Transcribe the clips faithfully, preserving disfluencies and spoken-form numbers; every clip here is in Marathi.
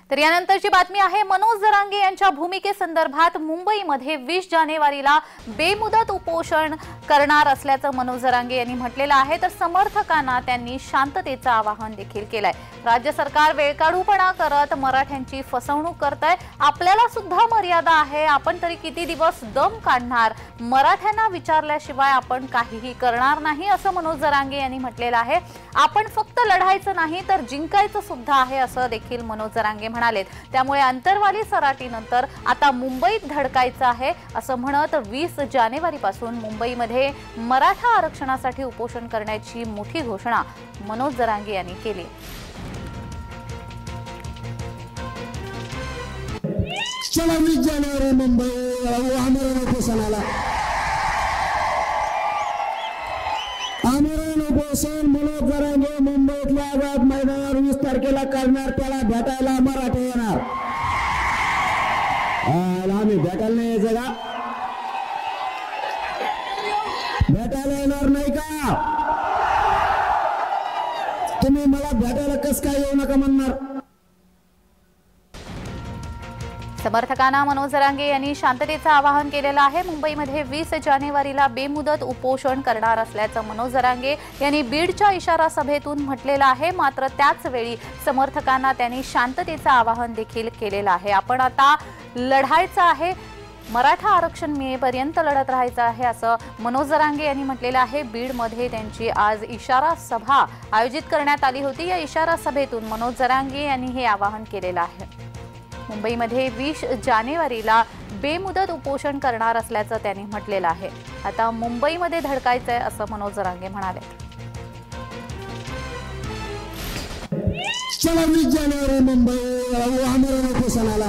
तर यानंतरची बातमी आहे मनोज जरांगे यांच्या भूमिकेसंदर्भात मुंबईमध्ये वीस जानेवारीला बेमुदत उपोषण करणार असल्याचं मनोज जरांगे यांनी म्हटलेलं आहे। तर समर्थकांना त्यांनी शांततेचं आवाहन देखील केलंय। राज्य सरकार वेळकाढूपणा करत मराठ्यांची फसवणूक करतंय, आपल्याला सुद्धा मर्यादा आहे, आपण तरी किती दिवस दम काढणार, मराठ्यांना विचारल्याशिवाय आपण काहीही करणार नाही असं मनोज जरांगे यांनी म्हटलेलं आहे। आपण फक्त लढायचं नाही तर जिंकायचं सुद्धा आहे असं देखील मनोज जरांगे म्हणाले। त्यामुळे अंतरवाली सराटीनंतर आता मुंबईत धडकायचं आहे असं म्हणत वीस जानेवारी पासून मुंबईमध्ये मराठा आरक्षणासाठी उपोषण करण्याची मोठी घोषणा मनोज जरांगे यांनी केली। चला वीस जानेवारी मुंबई आमरण उपोषणाला आमरण उपोषण मनोज जरांगे मुंबईतल्या आझाद मैदानावर वीस तारखेला करणार, त्याला भेटायला मराठे येणार। आम्ही भेटायला नाही यायचं का? भेटायला येणार नाही का? तुम्ही मला भेटायला कस काय येऊ नका म्हणणार? समर्थकांना मनोज जरांगे यांनी शांततेचं आवाहन केलेलं आहे। मुंबईमध्ये वीस जानेवारीला बेमुदत उपोषण करणार असल्याचं मनोज जरांगे यांनी बीडच्या इशारा सभेतून म्हटलेलं आहे। मात्र त्याच वेळी समर्थकांना त्यांनी शांततेचं आवाहन देखील केलेलं आहे। आपण आता लढायचं आहे, मराठा आरक्षण मिळेपर्यंत लढत राहायचं आहे असं मनोज जरांगे यांनी म्हटलेलं आहे। बीडमध्ये त्यांची आज इशारा सभा आयोजित करण्यात आली होती। या इशारा सभेतून मनोज जरांगे यांनी हे आवाहन केलेलं आहे। मुंबईमध्ये वीस जानेवारीला बेमुदत उपोषण करणार असल्याचं त्यांनी म्हटलेलं आहे। आता मुंबईमध्ये धडकायचंय असं मनोज जरांगे म्हणाले। चला वीस जानेवारी मुंबई आमरण उपोषणाला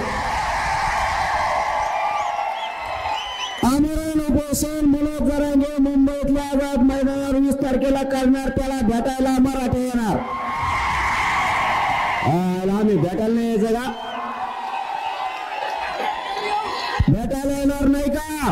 आमरण उपोषण मनोज जरांगे मुंबईतल्या आझाद मैदानावर वीस तारखेला करणार, त्याला भेटायला मराठे येणार। आम्ही भेटायला नाही यायचं का? भेटायला येणार नाही का?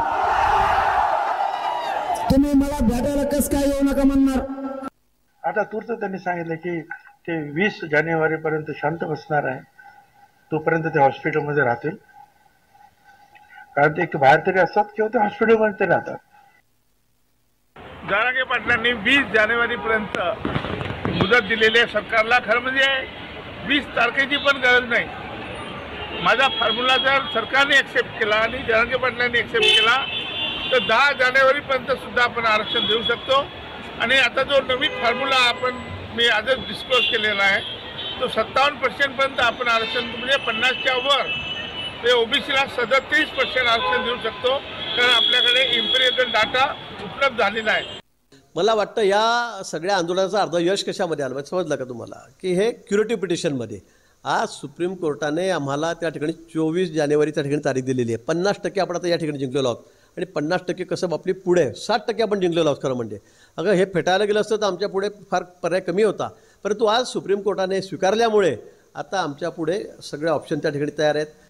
तुम्ही मला भेटायला कस काय येऊ नका म्हणणार? आता तूर्त त्यांनी सांगितलं की ते वीस जानेवारी पर्यंत शांत बसणार आहे, तोपर्यंत ते हॉस्पिटलमध्ये राहतील। कारण ते बाहेर तरी असतात किंवा ते हॉस्पिटलमध्ये तरी राहतात। जरांगे पाटलांनी वीस जानेवारी पर्यंत मुदत दिलेली आहे सरकारला। खरं म्हणजे वीस तारखेची पण गरज नाही। माझा फॉर्म्युला जर सरकारने एक्सेप्ट केला आणि जरांगे पाटलांनी एक्सेप्ट केला तर दहा जानेवारी पर्यंत सुद्धा आपण आरक्षण देऊ शकतो। आणि आता जो नवीन फॉर्म्युला आपण मी आजच डिस्क्लोज केलेला आहे तो सत्तावन्न पर्सेंट पर्यंत आपण आरक्षण म्हणजे पन्नासच्या वर ते ओबीसीला सदतीस पर्सेंट आरक्षण देऊ शकतो, कारण आपल्याकडे इम्पिरियल डाटा उपलब्ध झालेला आहे। मला वाटतं या सगळ्या आंदोलनाचा अर्ध यश कशामध्ये आलं समजलं का तुम्हाला? की हे क्युरेटिव्ह पिटिशनमध्ये आज सुप्रीम कोर्टाने आम्हाला त्या ठिकाणी चोवीस जानेवारी त्या ठिकाणी तारीख दिलेली आहे। पन्नास टक्के आपण आता या ठिकाणी जिंकलेलो आहोत आणि पन्नास टक्के कसं आपली पुढे साठ टक्के आपण जिंकलेलो आहोत। खरं म्हणजे अगं हे फेटायला गेलं असतं तर आमच्या पुढे फार पर्याय कमी होता, परंतु आज सुप्रीम कोर्टाने स्वीकारल्यामुळे आता आमच्या पुढे सगळे ऑप्शन त्या ठिकाणी तयार आहेत।